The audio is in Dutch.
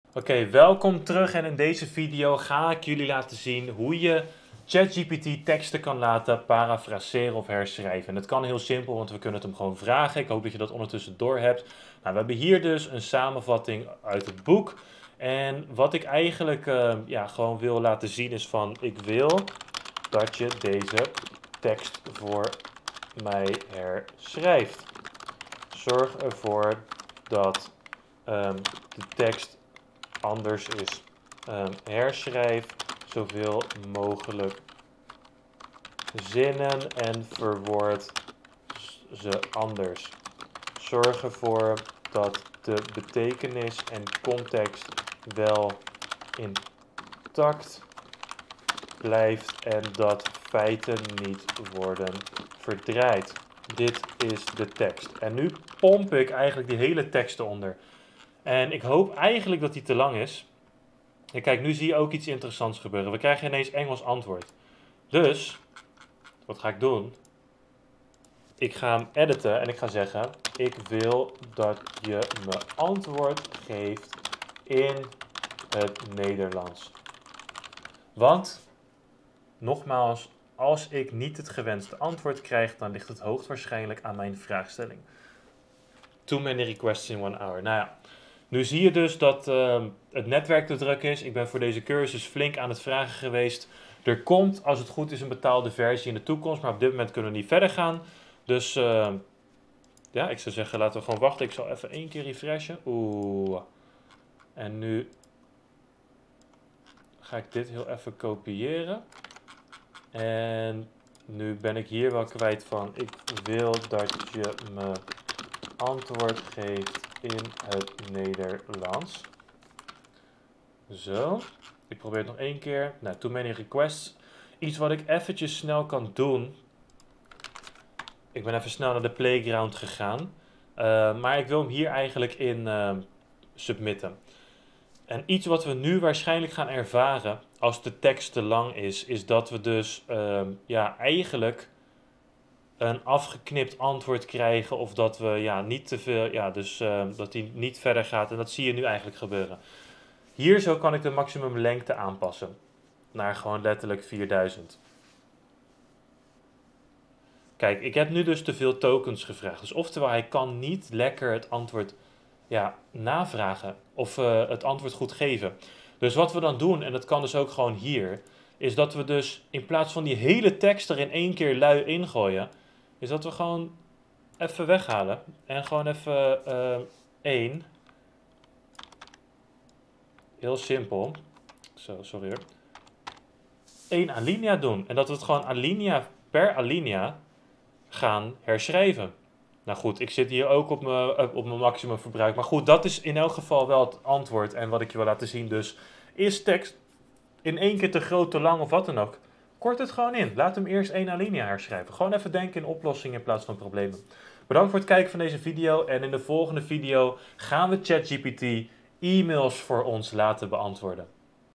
Oké, welkom terug en in deze video ga ik jullie laten zien hoe je ChatGPT teksten kan laten parafraseren of herschrijven. En dat kan heel simpel, want we kunnen het hem gewoon vragen. Ik hoop dat je dat ondertussen door hebt. Nou, we hebben hier dus een samenvatting uit het boek. En wat ik eigenlijk gewoon wil laten zien is van, ik wil dat je deze tekst voor mij herschrijft. Zorg ervoor dat de tekst anders is. Herschrijf zoveel mogelijk zinnen en verwoord ze anders. Zorg ervoor dat de betekenis en context wel intact blijft en dat feiten niet worden verdraaid. Dit is de tekst. En nu pomp ik eigenlijk die hele tekst eronder. En ik hoop eigenlijk dat die te lang is. En kijk, nu zie je ook iets interessants gebeuren. We krijgen ineens Engels antwoord. Dus, wat ga ik doen? Ik ga hem editen en ik ga zeggen, ik wil dat je me antwoord geeft in het Nederlands. Want, nogmaals, als ik niet het gewenste antwoord krijg, dan ligt het hoogstwaarschijnlijk aan mijn vraagstelling. Too many requests in 1 hour. Nou ja, nu zie je dus dat het netwerk te druk is. Ik ben voor deze cursus flink aan het vragen geweest. Er komt, als het goed is, een betaalde versie in de toekomst, maar op dit moment kunnen we niet verder gaan. Dus ja, ik zou zeggen, laten we gewoon wachten. Ik zal even 1 keer refreshen. Oeh. En nu ga ik dit heel even kopiëren. En nu ben ik hier wel kwijt van, ik wil dat je me antwoord geeft in het Nederlands. Zo. Ik probeer het nog 1 keer. Nou, too many requests. Iets wat ik eventjes snel kan doen. Ik ben even snel naar de playground gegaan. Maar ik wil hem hier eigenlijk in submitten. En iets wat we nu waarschijnlijk gaan ervaren als de tekst te lang is dat we dus eigenlijk een afgeknipt antwoord krijgen of dat we niet te veel, dat die niet verder gaat. En dat zie je nu eigenlijk gebeuren. Hier zo kan ik de maximum lengte aanpassen naar gewoon letterlijk 4000. Kijk, ik heb nu dus te veel tokens gevraagd. Dus oftewel, hij kan niet lekker het antwoord navragen of het antwoord goed geven. Dus wat we dan doen, en dat kan dus ook gewoon hier, is dat we dus in plaats van die hele tekst er in 1 keer lui ingooien, is dat we gewoon even weghalen en gewoon even 1. Heel simpel. Zo, sorry hoor. 1 alinea doen. En dat we het gewoon alinea per alinea gaan herschrijven. Nou goed, ik zit hier ook op mijn maximum verbruik. Maar goed, dat is in elk geval wel het antwoord. En wat ik je wil laten zien dus, is tekst in 1 keer te groot, te lang of wat dan ook. Kort het gewoon in. Laat hem eerst 1 alinea herschrijven. Gewoon even denken in oplossingen in plaats van problemen. Bedankt voor het kijken van deze video. En in de volgende video gaan we ChatGPT e-mails voor ons laten beantwoorden.